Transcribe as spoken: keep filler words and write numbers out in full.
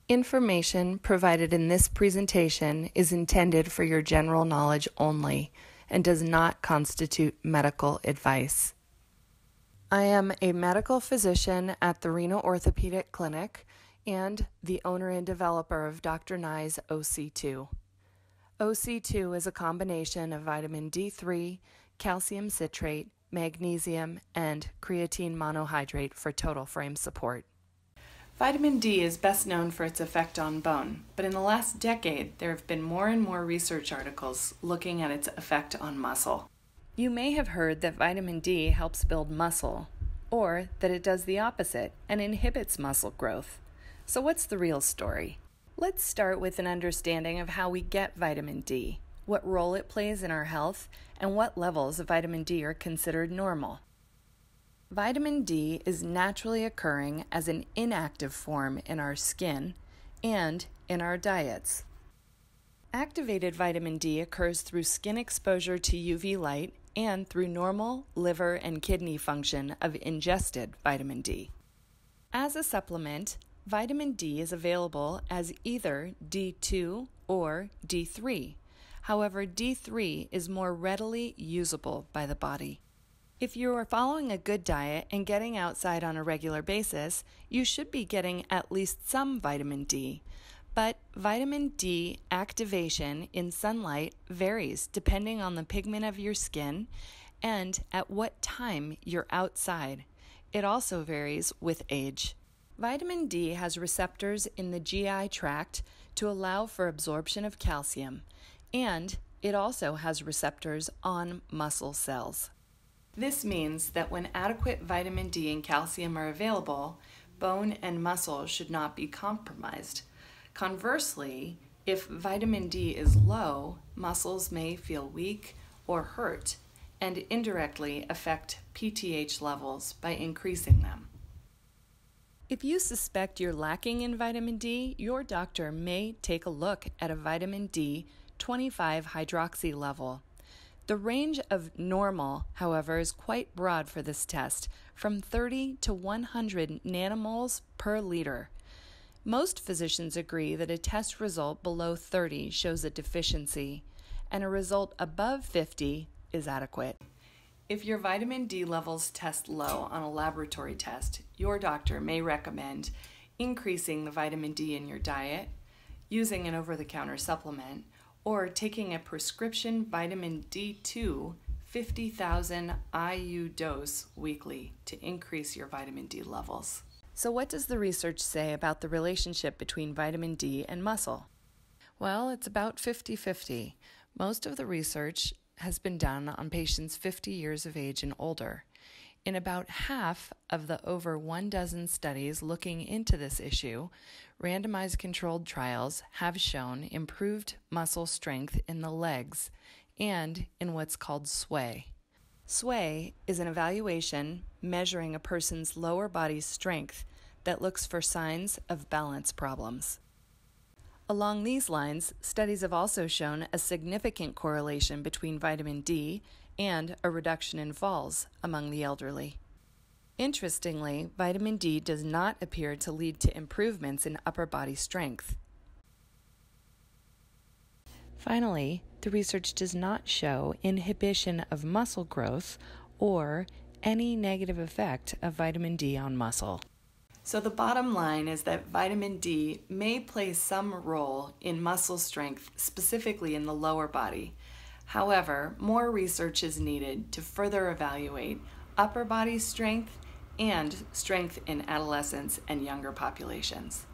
Information provided in this presentation is intended for your general knowledge only and does not constitute medical advice. I am a medical physician at the Reno Orthopedic Clinic and the owner and developer of Doctor Nye's O C two. O C two is a combination of vitamin D three, calcium citrate, magnesium, and creatine monohydrate for total frame support. Vitamin D is best known for its effect on bone, but in the last decade there have been more and more research articles looking at its effect on muscle. You may have heard that vitamin D helps build muscle, or that it does the opposite and inhibits muscle growth. So what's the real story? Let's start with an understanding of how we get vitamin D, what role it plays in our health, and what levels of vitamin D are considered normal. Vitamin D is naturally occurring as an inactive form in our skin and in our diets. Activated vitamin D occurs through skin exposure to U V light and through normal liver and kidney function of ingested vitamin D. As a supplement, vitamin D is available as either D two or D three. However, D three is more readily usable by the body. If you are following a good diet and getting outside on a regular basis, you should be getting at least some vitamin D. But vitamin D activation in sunlight varies depending on the pigment of your skin and at what time you're outside. It also varies with age. Vitamin D has receptors in the G I tract to allow for absorption of calcium, and it also has receptors on muscle cells. This means that when adequate vitamin D and calcium are available, bone and muscle should not be compromised. Conversely, if vitamin D is low, muscles may feel weak or hurt and indirectly affect P T H levels by increasing them. If you suspect you're lacking in vitamin D, your doctor may take a look at a vitamin D twenty-five hydroxy level. The range of normal, however, is quite broad for this test, from thirty to one hundred nanomoles per liter. Most physicians agree that a test result below thirty shows a deficiency, and a result above fifty is adequate. If your vitamin D levels test low on a laboratory test, your doctor may recommend increasing the vitamin D in your diet, using an over-the-counter supplement, or taking a prescription vitamin D two fifty thousand I U dose weekly to increase your vitamin D levels. So what does the research say about the relationship between vitamin D and muscle? Well, it's about fifty-fifty. Most of the research has been done on patients fifty years of age and older. In about half of the over one dozen studies looking into this issue, randomized controlled trials have shown improved muscle strength in the legs and in what's called sway. Sway is an evaluation measuring a person's lower body strength that looks for signs of balance problems. Along these lines, studies have also shown a significant correlation between vitamin D and a reduction in falls among the elderly. Interestingly, vitamin D does not appear to lead to improvements in upper body strength. Finally, the research does not show inhibition of muscle growth or any negative effect of vitamin D on muscle. So the bottom line is that vitamin D may play some role in muscle strength, specifically in the lower body. However, more research is needed to further evaluate upper body strength and strength in adolescents and younger populations.